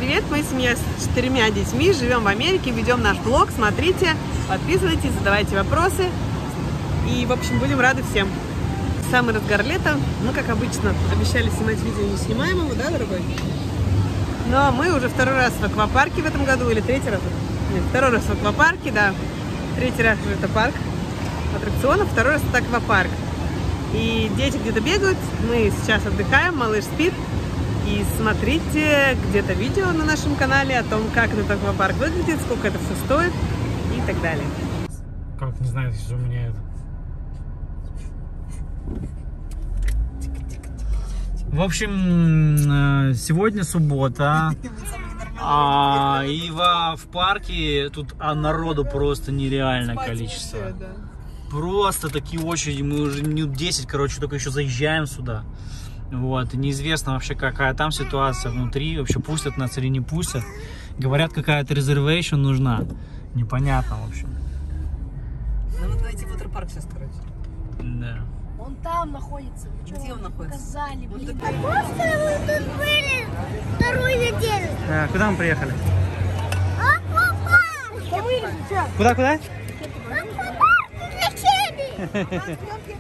привет! Мы семья с 4 детьми, живем в Америке, ведем наш блог. Смотрите, подписывайтесь, задавайте вопросы. И, в общем, будем рады всем. Самый разгар лета. Мы, как обычно, обещали снимать видео, не снимаем его, да, дорогой? Но мы уже второй раз в аквапарке в этом году, или третий раз? Нет, второй раз в аквапарке, да. Третий раз уже это парк аттракционов, второй раз это аквапарк. И дети где-то бегают, мы сейчас отдыхаем, малыш спит. И смотрите где-то видео на нашем канале о том, как этот аквапарк выглядит, сколько это все стоит и так далее. Как не знаю, что у меня это. В общем, сегодня суббота. И в парке тут народу просто нереальное количество. Просто такие очереди, мы уже минут 10, короче, только еще заезжаем сюда. Вот, и неизвестно вообще, какая там ситуация внутри, вообще пустят нас или не пустят. Говорят, какая-то резервейшн нужна. Непонятно, в общем. Ну вот найти ватерпарк сейчас, короче. Да. Он там находится. Где он находится? Показали, блин. А просто мы тут были вторую неделю. Куда мы приехали? Аквапарк! Куда? Аквапарк для Чеби!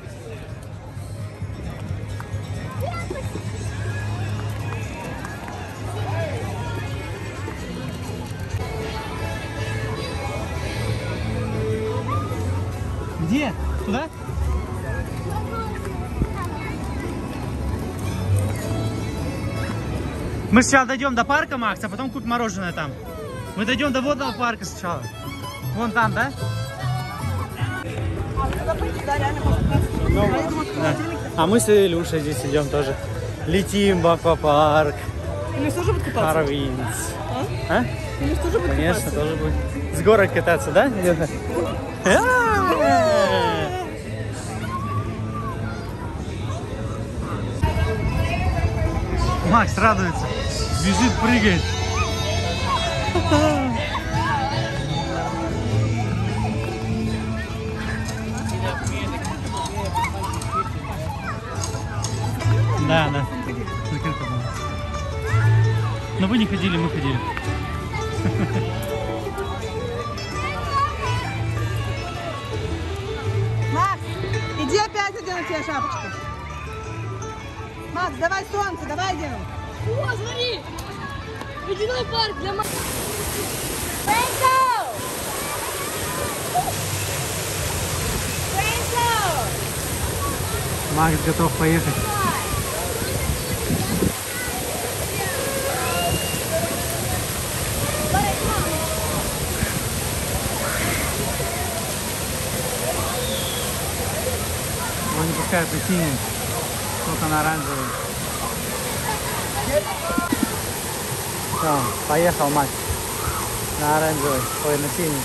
Где? Туда? Мы сначала дойдем до парка, Макс, а потом купим мороженое там. Мы дойдем до водного парка сначала. Вон там, да? Да. А мы с Илюшей здесь идем тоже. Летим в аквапарк. Илюш тоже будет купаться? Харвинс. А? Илюш тоже будет Конечно, купаться? тоже будет. С горок кататься, да? Макс радуется. Бежит, прыгает. Да. Закрыто было. Но вы не ходили, мы ходили. Макс, иди опять одену тебе шапочку. Макс, давай солнце, давай одену. О, смотри! Ледяной парк для мальчиков. Макс готов поехать. Его не пускают на синий, только на оранжевый. Все, поехал Макс на оранжевый, ой, на синий.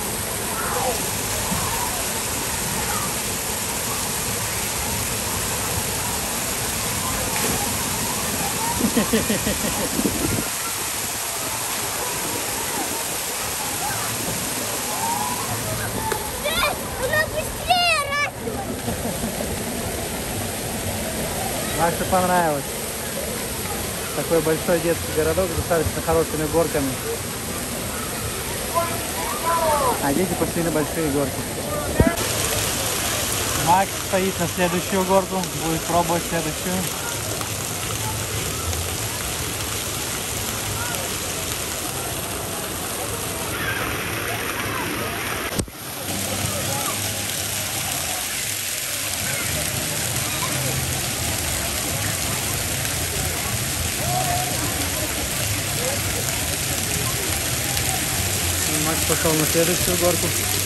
Она быстрее растет! Максу понравилось. Такой большой детский городок с достаточно хорошими горками. А дети пошли на большие горки. Макс стоит на следующую горку, будет пробовать следующую. Макс пошел на следующую горку.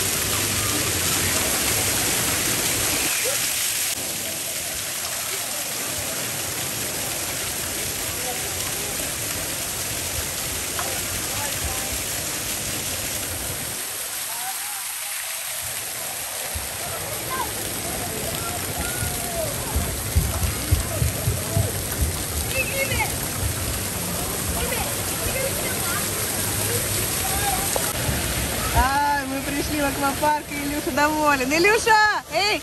Мы пришли в аквапарк, и Илюша доволен. Илюша! Эй!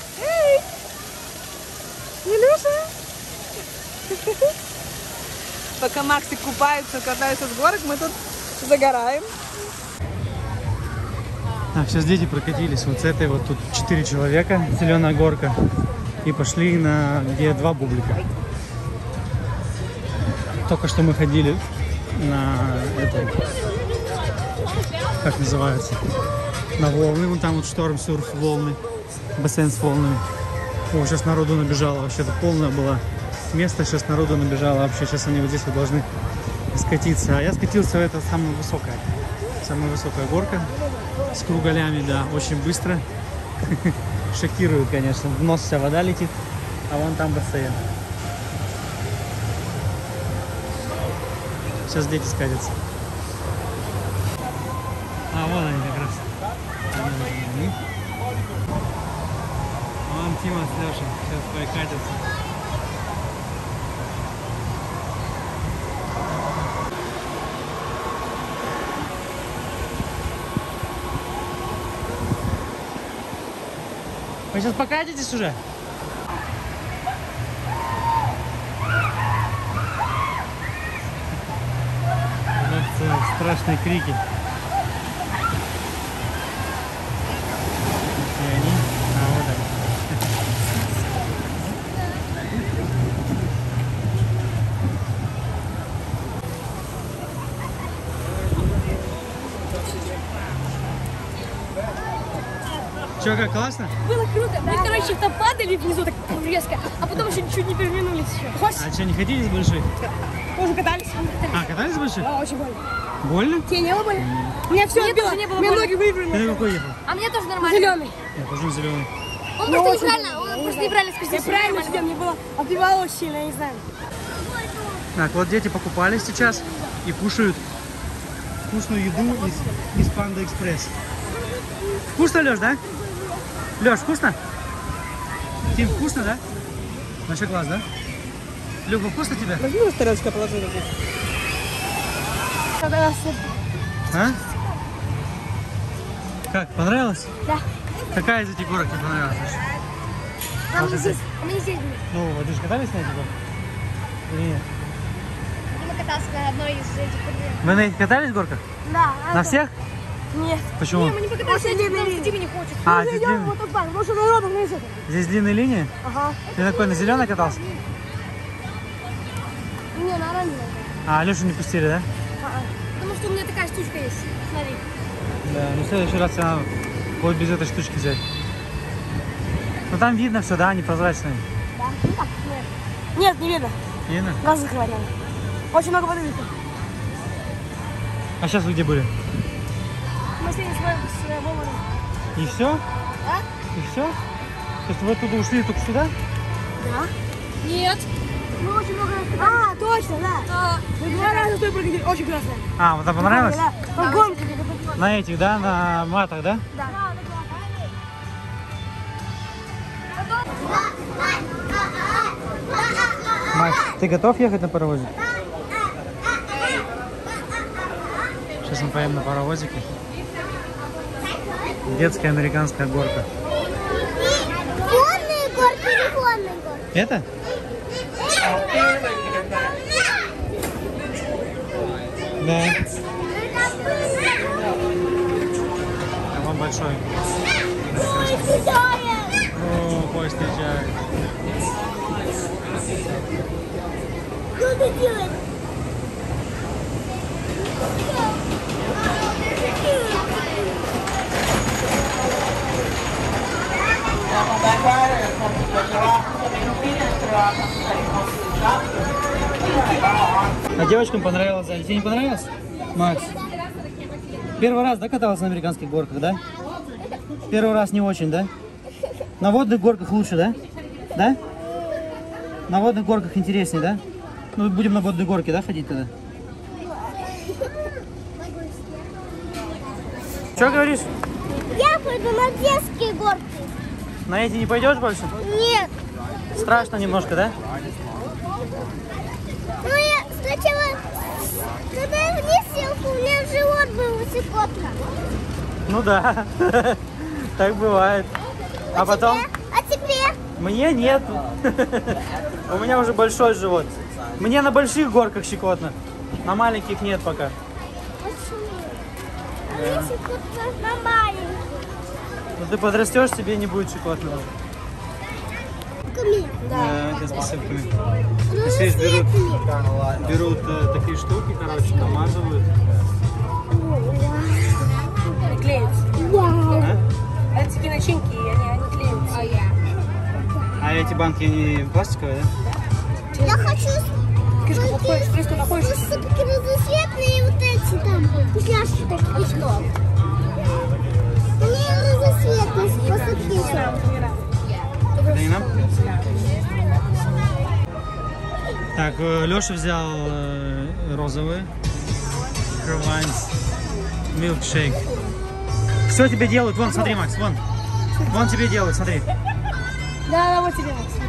Илюша! Пока Максик купается, катается с горок, мы тут загораем. Так, сейчас дети прокатились вот с этой вот, тут 4 человека, зеленая горка, и пошли на где 2 бублика. Только что мы ходили на это, как называется, на волны, вон там вот шторм, сурф, волны, бассейн с волнами. О, сейчас народу набежало, вообще тут полное было место, сейчас народу набежало вообще, сейчас они вот здесь вот должны скатиться. А я скатился в это самая высокая горка с кругалями, да, очень быстро. Шокирует, конечно, в нос вся вода летит, а вон там бассейн. Сейчас дети скатятся. А, вон они как раз. Вон Тима с Лешей сейчас прокатятся. Вы сейчас покатитесь уже? Страшные крики. Где они? А, вот они. Че, как, классно? Было круто. Мы, короче, там падали внизу так резко, а потом еще чуть не перевернулись еще. А что, не хотите с большой? Тоже катались. А, катались с большой? Да, очень больно. Больно? Тебе не было больно? У меня все отбило. Не было больно. Ноги Ты вывернули. на какой ехал? А мне тоже нормально. Зеленый. Я тоже зеленый. Он просто неправильно спустился. Неправильно сидел, мне было отбивало очень сильно, я не знаю. Так, вот дети покупались сейчас и кушают вкусную еду из Панда Экспресс. Вкусно, Леш, да? Леш, вкусно? Тим, вкусно, да? Вообще класс, да? Лёха, вкусно тебе? Возьми на тарелочку, положи здесь. А? Как, понравилось? Да. Какая из этих горок тебе понравилась? А Вот мы здесь. здесь были. Ну, вы же катались на этих горках? Или нет? Мы катался на одной из этих горок. Вы на этих катались горках? Да. На всех? Нет. Почему? Мы не покатались, потому что Дима не хочет. А, здесь длинные. Вот тут банк, потому что народу вниз. Здесь длинные линии? Ага. Ты такой на зеленой катался? Не, на оранжевой. А, Лешу не пустили, да? Потому что у меня такая штучка есть. Смотри. Да, ну в следующий раз тебе надо вот без этой штучки взять. Ну там видно все, да, непрозрачные. Да? Ну так, нет. Нет, не видно. Видно? Глаз закрывать надо. Очень много воды. А сейчас вы где были? Мы сегодня с Вовой. И все? Да? И все? То есть вы оттуда ушли только сюда? Да. Нет. Мы очень много раз катались. А, точно, да. Да. Мы 2 раза той прокатили. Очень классно. А, вот там понравилось? Да. Гонки. На этих, да? На матах, да? Да. Макс, ты готов ехать на паровозе? Сейчас мы поедем на паровозике. Детская американская горка. Конные горки или конные горки? Это? Да. А вон большой. О, поезд встречает. Что ты делаешь? А девочкам понравилось, а тебе не понравилось? Макс, первый раз, да, катался на американских горках, да? Первый раз не очень, да? На водных горках лучше, да? Да? На водных горках интереснее, да? Ну, будем на водной горке, да, ходить тогда? Что говоришь? Я пойду на детские горки. На эти не пойдешь больше? Нет. Страшно немножко, да? Ну я сначала, когда я вниз сел, у меня живот был щекотно. Ну да, так бывает. А потом? А теперь? Мне нет. У меня уже большой живот. Мне на больших горках щекотно. На маленьких нет пока. А если тут на маленький? Ну ты подрастешь, тебе не будет щекотно. Да, это спасибками. Здесь берут такие штуки, короче, намазывают. Клеются. А? Это такие начинки, они клеются. А эти банки, они пластиковые, да? Я хочу... Кишка, подходишь, близко находишься. Все-таки разноцветные вот эти там вкусняшки такие, что? Мне разноцветные посыпки. Это не нам? Так, Леша взял розовый. Кровайнс. Милкшейк. Все тебе делают. Вон, смотри, Макс, вон. Вон тебе делают, смотри. Да, вот тебе, Макс.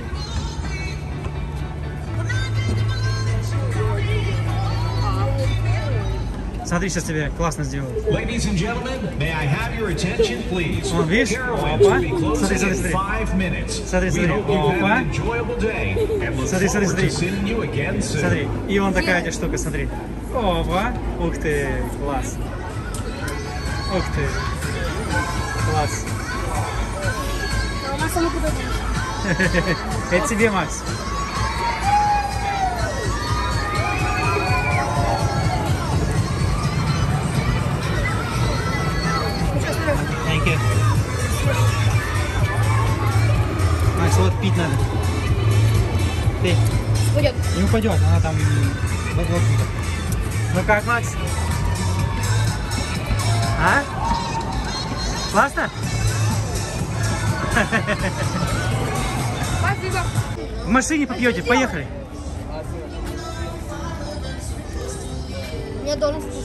Смотри, сейчас тебе классно сделают. Ladies and gentlemen, may I have your attention, please? Вон, видишь? Carolines will be Опа. Смотри, closing смотри, in смотри. 5 minutes. Смотри, смотри. We hope you've had Опа. an enjoyable day and look Смотри, смотри, forward to смотри. seeing you again soon. Смотри. И вон такая эта штука, смотри. Опа. Ух ты. Класс. Ух ты. Класс. А у нас оно куда будет? Это тебе, Макс. Thank you. Макс, вот пить надо. Пей. Пойдет. Не упадет, она там вот. Ну как, Макс? А? Классно? Спасибо. В машине попьете, поехали. Мне должен слушать.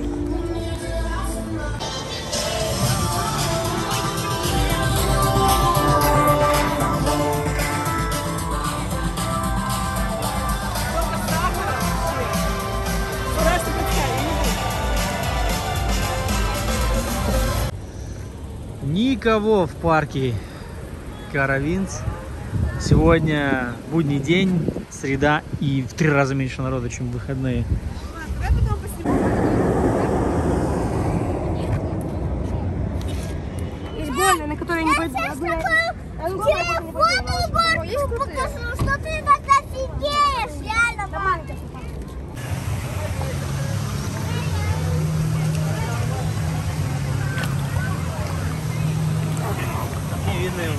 Никого в парке Каравинс. Сегодня будний день, среда, и в 3 раза меньше народу, чем в выходные. Есть больно, на которые не пойду. Телефонную горку покажу, что ты так офигеешь, реально, мама. Не видно его.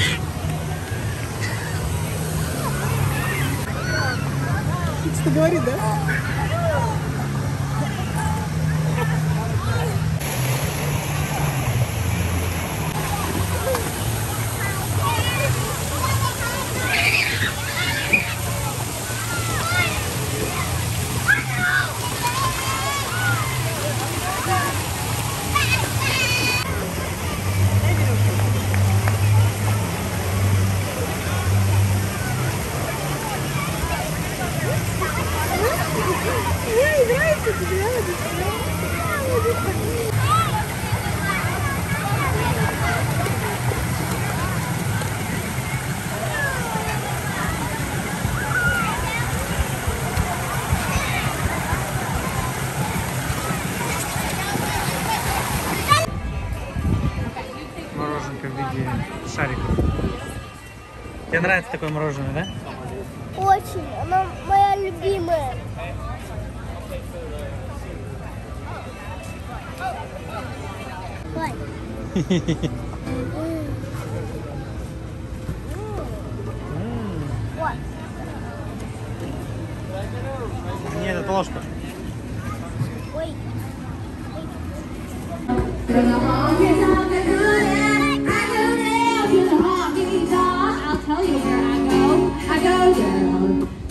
Что говорит, да? Мороженка в виде шариков. Тебе нравится такое мороженое, да? Очень, она моя любимая. Ой. Вот. Нет, это ложка. Ой. From the honky tonk to good, I go down to the honky tonk. I'll tell you where I go. I go down